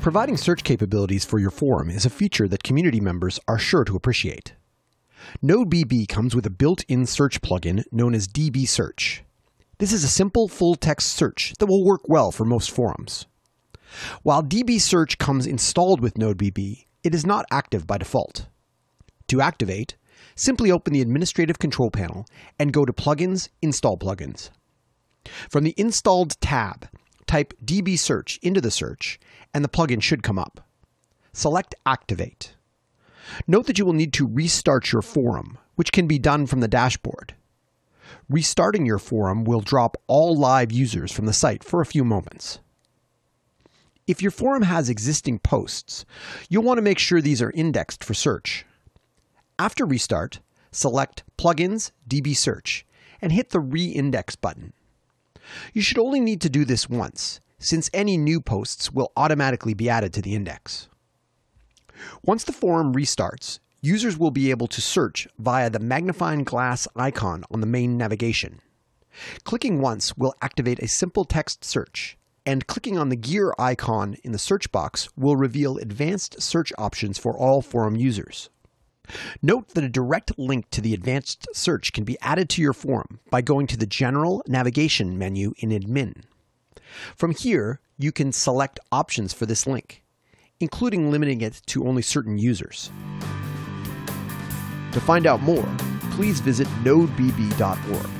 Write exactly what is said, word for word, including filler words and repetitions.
Providing search capabilities for your forum is a feature that community members are sure to appreciate. NodeBB comes with a built-in search plugin known as D B Search. This is a simple full-text search that will work well for most forums. While D B Search comes installed with NodeBB, it is not active by default. To activate, simply open the Administrative Control Panel and go to Plugins, Install Plugins. From the Installed tab, type D B Search into the search, and the plugin should come up. Select Activate. Note that you will need to restart your forum, which can be done from the dashboard. Restarting your forum will drop all live users from the site for a few moments. If your forum has existing posts, you'll want to make sure these are indexed for search. After restart, select Plugins, D B Search, and hit the Re-index button. You should only need to do this once, since any new posts will automatically be added to the index. Once the forum restarts, users will be able to search via the magnifying glass icon on the main navigation. Clicking once will activate a simple text search, and clicking on the gear icon in the search box will reveal advanced search options for all forum users. Note that a direct link to the advanced search can be added to your forum by going to the General Navigation menu in Admin. From here, you can select options for this link, including limiting it to only certain users. To find out more, please visit node B B dot org.